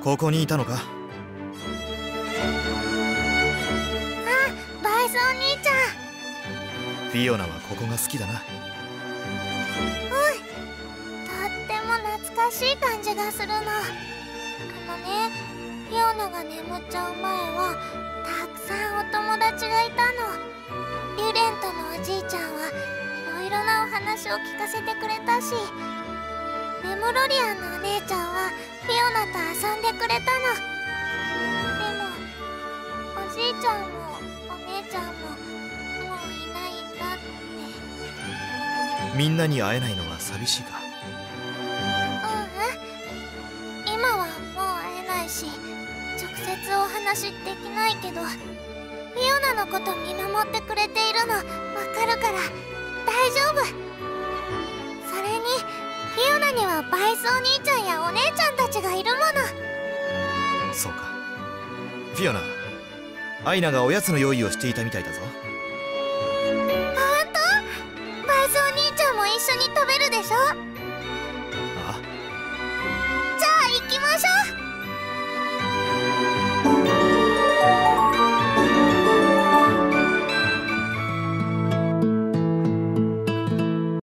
ここにいたのか。 あ、バイスお兄ちゃん。 フィオナはここが好きだな。 とっても懐かしい感じがするの。フィオナが眠っちゃう前はたくさんお友達がいたの。リュレントのおじいちゃんはいろいろなお話を聞かせてくれたし、メモロリアンのお姉ちゃんはフィオナと遊んでくれたの。でもおじいちゃんもお姉ちゃんももういないんだって。 みんなに会えないのは寂しいか。 今はもう会えないし直接お話できないけど、フィオナのこと見守ってくれているのわかるから大丈夫。それにフィオナにはバイスお兄ちゃんやお姉ちゃんたちがいるもの。 そうか。フィオナ、アイナがおやつの用意をしていたみたいだぞ。 ほんと？バイスお兄ちゃんも一緒に食べるでしょ？